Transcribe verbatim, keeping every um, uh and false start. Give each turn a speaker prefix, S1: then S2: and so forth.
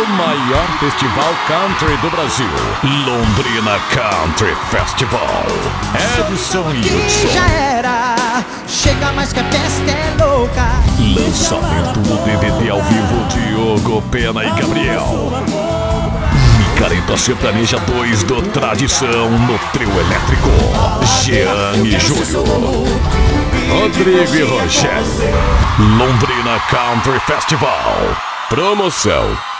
S1: maior festival country do Brasil, Londrina Country Festival. Edson e Hudson.
S2: Já era, chega mais que a peste é louca.
S1: Lançamento do D V D ao vivo, Diogo Pena e Gabriel. Micareta Sertaneja dois do Tradição no trio elétrico, Jean e Júlio, Rodrigo e Rogério. Londrina Country Festival. Promoção